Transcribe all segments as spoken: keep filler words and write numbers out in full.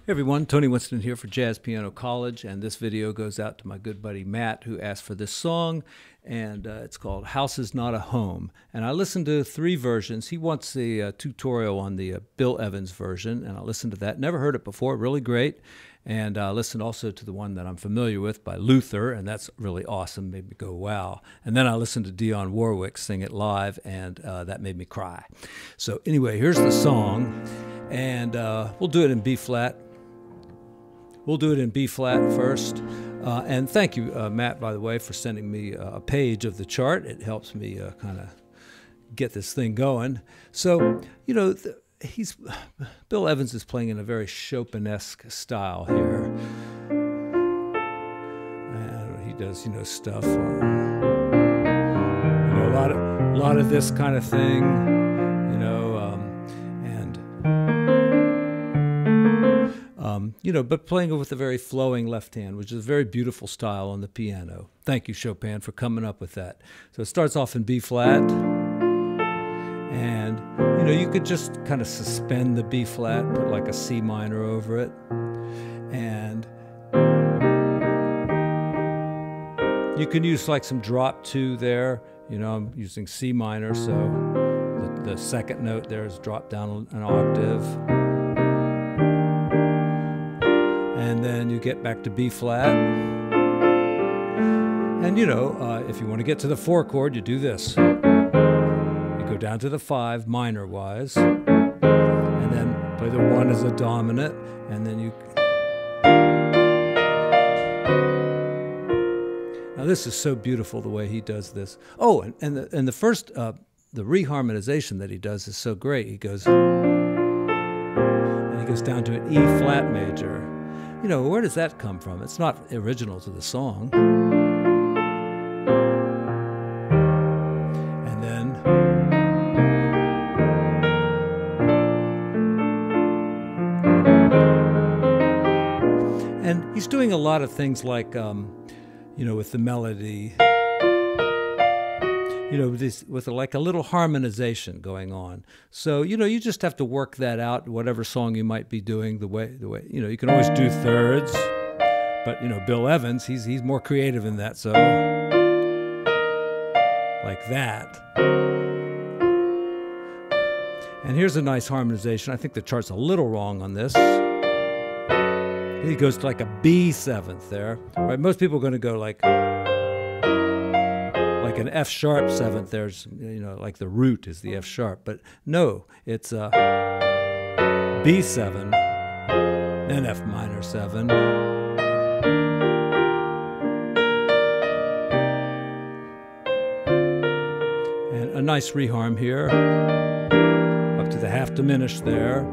Hey everyone, Tony Winston here for Jazz Piano College, and this video goes out to my good buddy Matt, who asked for this song, and uh, it's called House Is Not a Home. And I listened to three versions. He wants the uh, tutorial on the uh, Bill Evans version, and I listened to that. Never heard it before, really great. And I uh, listened also to the one that I'm familiar with by Luther, and that's really awesome, made me go wow. And then I listened to Dionne Warwick sing it live, and uh, that made me cry. So anyway, here's the song, and uh, we'll do it in B flat. We'll do it in B flat first. Uh, and thank you, uh, Matt, by the way, for sending me uh, a page of the chart. It helps me uh, kind of get this thing going. So, you know, the, he's Bill Evans is playing in a very Chopin-esque style here. And he does, you know, stuff, on, you know, a lot of a lot of this kind of thing, you know, um, and. Um, you know, but playing it with a very flowing left hand, which is a very beautiful style on the piano. Thank you, Chopin, for coming up with that. So it starts off in B flat, and you know, you could just kind of suspend the B flat, put like a C minor over it, and you can use like some drop two there. You know, I'm using C minor, so the, the second note there is dropped down an octave. And then you get back to B flat. And you know, uh, if you want to get to the four chord, you do this. You go down to the five, minor wise, and then play the one as a dominant, and then you... Now this is so beautiful the way he does this. Oh, and, and, the, and the first, uh, the reharmonization that he does is so great. He goes, and he goes down to an E flat major. You know, where does that come from? It's not original to the song. And then... And he's doing a lot of things like, um, you know, with the melody, you know, this, with like a little harmonization going on. So, you know, you just have to work that out, whatever song you might be doing, the way, the way, you know, you can always do thirds, but, you know, Bill Evans, he's, he's more creative in that, so, like that. And here's a nice harmonization. I think the chart's a little wrong on this. He goes to like a B seventh there, right? Most people are going to go like, like an F sharp seventh. There's, you know, like the root is the F sharp, but no, it's a B seven, then F minor seven, and a nice reharm here, up to the half diminished there.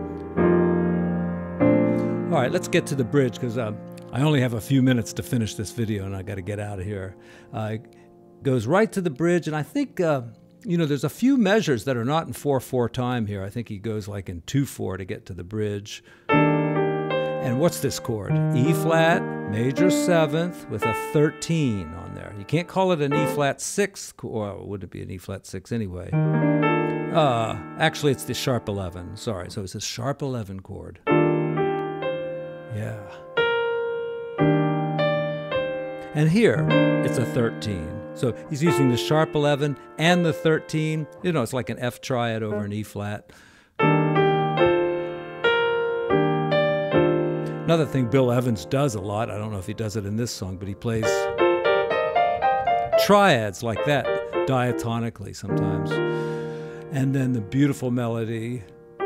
All right, let's get to the bridge, because uh, I only have a few minutes to finish this video, and I got to get out of here. Uh, goes right to the bridge, and I think, uh, you know, there's a few measures that are not in four four time here. I think he goes like in two four to get to the bridge. And what's this chord? E flat, major seventh with a thirteen on there. You can't call it an E flat sixth, or would it be an E flat six anyway? Uh, actually, it's the sharp eleven. Sorry, so it's a sharp eleven chord. Yeah. And here, it's a thirteen. So he's using the sharp eleven and the thirteen. You know, it's like an F triad over an E flat. Another thing Bill Evans does a lot, I don't know if he does it in this song, but he plays triads like that, diatonically sometimes. And then the beautiful melody.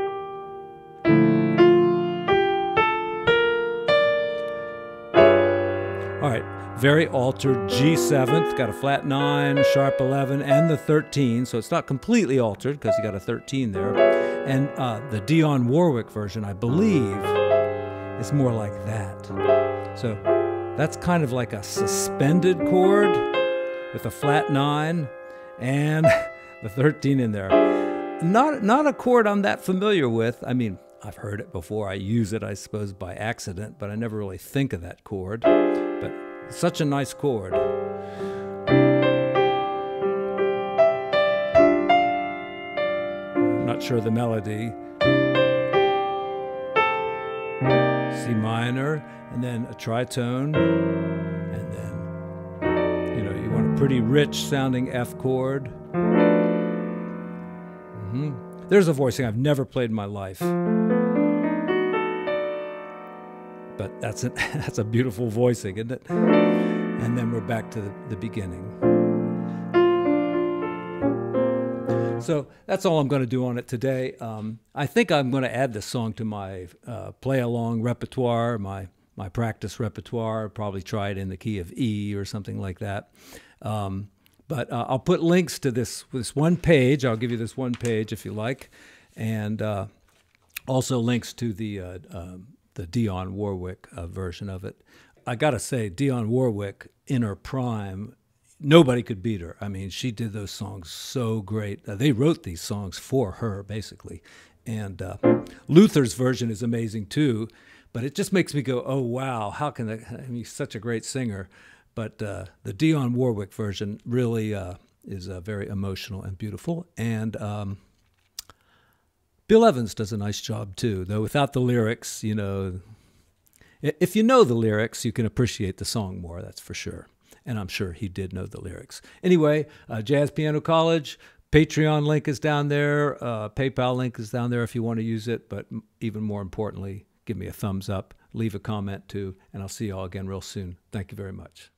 All right, very altered G seventh, got a flat nine, sharp eleven, and the thirteen, so it's not completely altered because you got a thirteen there. And uh, the Dionne Warwick version, I believe, is more like that. So that's kind of like a suspended chord with a flat nine and the thirteen in there. Not, not a chord I'm that familiar with. I mean, I've heard it before. I use it, I suppose, by accident, but I never really think of that chord. But such a nice chord. I'm not sure the melody. C minor, and then a tritone, and then, you know, you want a pretty rich sounding F chord. Mm-hmm. There's a voicing I've never played in my life. But that's a, that's a beautiful voicing, isn't it? And then we're back to the, the beginning. So that's all I'm going to do on it today. Um, I think I'm going to add this song to my uh, play-along repertoire, my my practice repertoire. Probably try it in the key of E or something like that. Um, but uh, I'll put links to this this one page. I'll give you this one page if you like, and uh, also links to the uh, uh, the Dionne Warwick uh, version of it. I got to say, Dionne Warwick in her prime, nobody could beat her. I mean, she did those songs so great. Uh, they wrote these songs for her, basically. And uh, Luther's version is amazing, too. But it just makes me go, oh, wow, how can that, I mean, he's such a great singer. But uh, the Dionne Warwick version really uh, is uh, very emotional and beautiful. And um, Bill Evans does a nice job, too, though without the lyrics, you know, if you know the lyrics, you can appreciate the song more, that's for sure. And I'm sure he did know the lyrics. Anyway, uh, Jazz Piano College, Patreon link is down there. Uh, PayPal link is down there if you want to use it. But even more importantly, give me a thumbs up, leave a comment too, and I'll see you all again real soon. Thank you very much.